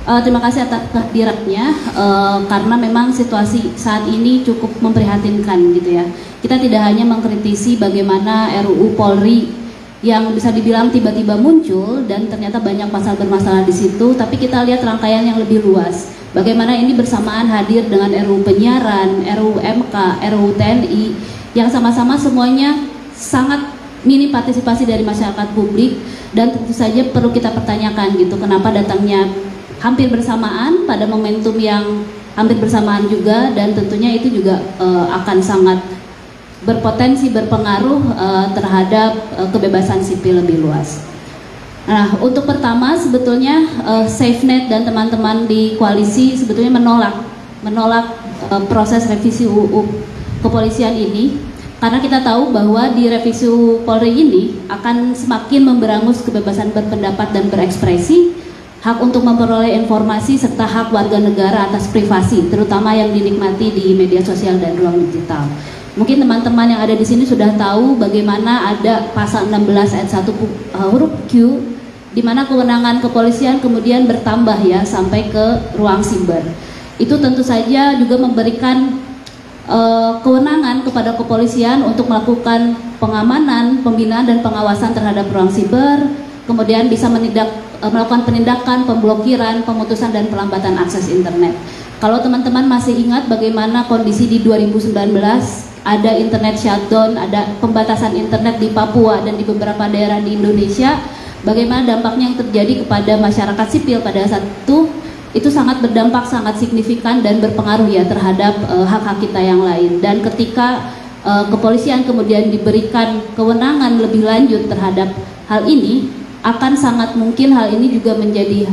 Terima kasih atas kehadirannya, karena memang situasi saat ini cukup memprihatinkan gitu ya. Kita tidak hanya mengkritisi bagaimana RUU Polri yang bisa dibilang tiba-tiba muncul dan ternyata banyak pasal bermasalah di situ, tapi kita lihat rangkaian yang lebih luas. Bagaimana ini bersamaan hadir dengan RUU Penyiaran, RUU MK, RUU TNI yang sama-sama semuanya sangat minim partisipasi dari masyarakat publik, dan tentu saja perlu kita pertanyakan gitu, kenapa datangnya hampir bersamaan pada momentum yang hampir bersamaan juga, dan tentunya itu juga akan sangat berpotensi berpengaruh terhadap kebebasan sipil lebih luas. Nah, untuk pertama sebetulnya SafeNet dan teman-teman di koalisi sebetulnya menolak proses revisi UU kepolisian ini, karena kita tahu bahwa di revisi UU Polri ini akan semakin memberangus kebebasan berpendapat dan berekspresi, hak untuk memperoleh informasi, serta hak warga negara atas privasi, terutama yang dinikmati di media sosial dan ruang digital. Mungkin teman-teman yang ada di sini sudah tahu bagaimana ada pasal 16 ayat 1 huruf Q, di mana kewenangan kepolisian kemudian bertambah ya sampai ke ruang siber. Itu tentu saja juga memberikan kewenangan kepada kepolisian untuk melakukan pengamanan, pembinaan dan pengawasan terhadap ruang siber, kemudian bisa melakukan penindakan, pemblokiran, pemutusan dan pelambatan akses internet. Kalau teman-teman masih ingat bagaimana kondisi di 2019, ada internet shutdown, ada pembatasan internet di Papua dan di beberapa daerah di Indonesia, bagaimana dampaknya yang terjadi kepada masyarakat sipil pada saat itu sangat berdampak, sangat signifikan dan berpengaruh ya terhadap hak-hak kita yang lain. Dan ketika kepolisian kemudian diberikan kewenangan lebih lanjut terhadap hal ini, akan sangat mungkin hal ini juga menjadi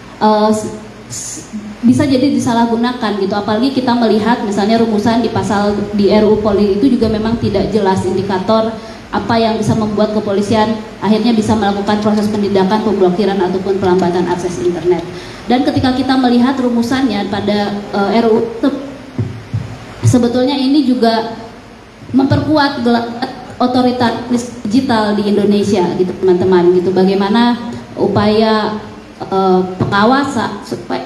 bisa jadi disalahgunakan gitu. Apalagi kita melihat misalnya rumusan di pasal di RUU Polri itu juga memang tidak jelas indikator apa yang bisa membuat kepolisian akhirnya bisa melakukan proses penindakan, pemblokiran ataupun pelambatan akses internet. Dan ketika kita melihat rumusannya pada RUU, sebetulnya ini juga memperkuat otoritaris digital di Indonesia gitu teman-teman gitu. Bagaimana upaya pengawasan supaya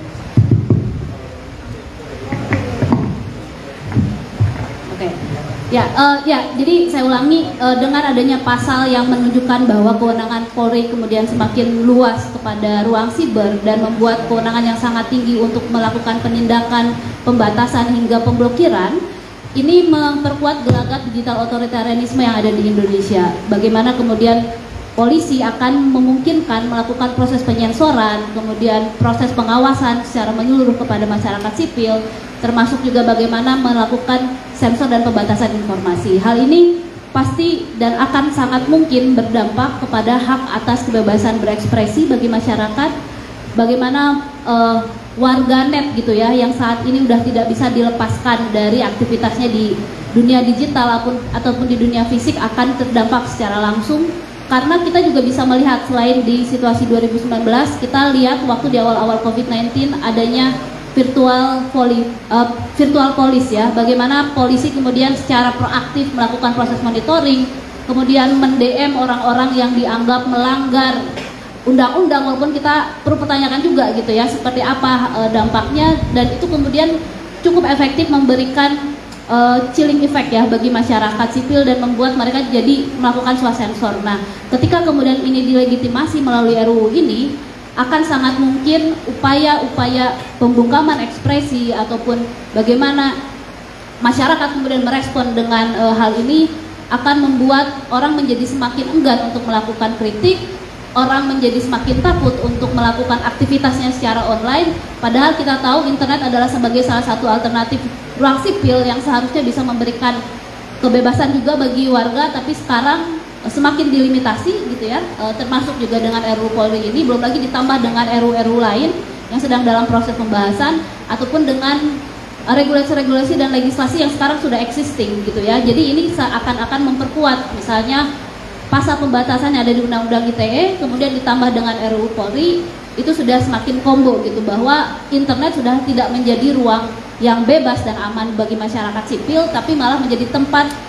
jadi saya ulangi, dengan adanya pasal yang menunjukkan bahwa kewenangan Polri kemudian semakin luas kepada ruang siber dan membuat kewenangan yang sangat tinggi untuk melakukan penindakan, pembatasan hingga pemblokiran, ini memperkuat gelagat digital otoritarianisme yang ada di Indonesia. Bagaimana kemudian polisi akan memungkinkan melakukan proses penyensoran, kemudian proses pengawasan secara menyeluruh kepada masyarakat sipil, termasuk juga bagaimana melakukan sensor dan pembatasan informasi. Hal ini pasti dan akan sangat mungkin berdampak kepada hak atas kebebasan berekspresi bagi masyarakat. Bagaimana warganet gitu ya, yang saat ini udah tidak bisa dilepaskan dari aktivitasnya di dunia digital ataupun di dunia fisik akan terdampak secara langsung. Karena kita juga bisa melihat selain di situasi 2019, kita lihat waktu di awal-awal COVID-19 adanya virtual police ya, bagaimana polisi kemudian secara proaktif melakukan proses monitoring, kemudian mend-DM orang-orang yang dianggap melanggar undang-undang, walaupun kita perlu pertanyakan juga gitu ya seperti apa dampaknya, dan itu kemudian cukup efektif memberikan chilling effect ya bagi masyarakat sipil dan membuat mereka jadi melakukan swasensor. Nah, ketika kemudian ini dilegitimasi melalui RUU ini, akan sangat mungkin upaya-upaya pembungkaman ekspresi ataupun bagaimana masyarakat kemudian merespon dengan hal ini akan membuat orang menjadi semakin enggan untuk melakukan kritik, orang menjadi semakin takut untuk melakukan aktivitasnya secara online, padahal kita tahu internet adalah sebagai salah satu alternatif ruang sipil yang seharusnya bisa memberikan kebebasan juga bagi warga, tapi sekarang semakin dilimitasi gitu ya, termasuk juga dengan RUU Polri ini, belum lagi ditambah dengan RUU lain yang sedang dalam proses pembahasan ataupun dengan regulasi-regulasi dan legislasi yang sekarang sudah existing gitu ya. Jadi ini akan memperkuat misalnya pasal pembatasan yang ada di Undang-Undang ITE kemudian ditambah dengan RUU Polri, itu sudah semakin combo gitu, bahwa internet sudah tidak menjadi ruang yang bebas dan aman bagi masyarakat sipil, tapi malah menjadi tempat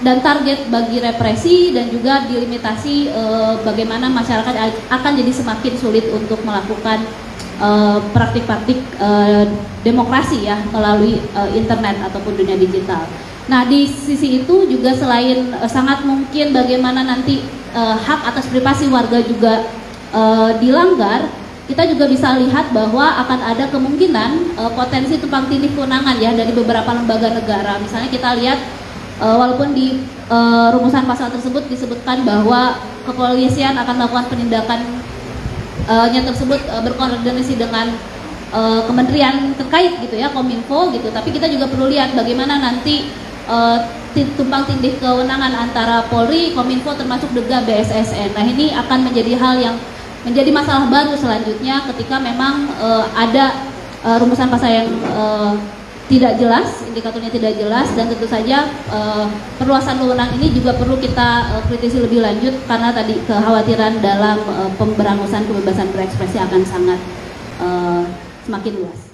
dan target bagi represi dan juga dilimitasi bagaimana masyarakat akan jadi semakin sulit untuk melakukan praktik-praktik demokrasi ya melalui internet ataupun dunia digital. Nah, di sisi itu juga selain sangat mungkin bagaimana nanti hak atas privasi warga juga dilanggar, kita juga bisa lihat bahwa akan ada kemungkinan potensi tumpang tindih kewenangan ya dari beberapa lembaga negara. Misalnya kita lihat walaupun di rumusan pasal tersebut disebutkan bahwa kepolisian akan melakukan penindakannya tersebut berkoordinasi dengan kementerian terkait gitu ya, Kominfo gitu. Tapi kita juga perlu lihat bagaimana nanti tumpang tindih kewenangan antara Polri, Kominfo termasuk juga BSSN. Nah, ini akan menjadi hal yang menjadi masalah baru selanjutnya ketika memang ada rumusan pasal yang tidak jelas, indikatornya tidak jelas, dan tentu saja perluasan wewenang ini juga perlu kita kritisi lebih lanjut karena tadi kekhawatiran dalam pemberangusan kebebasan berekspresi akan sangat semakin luas.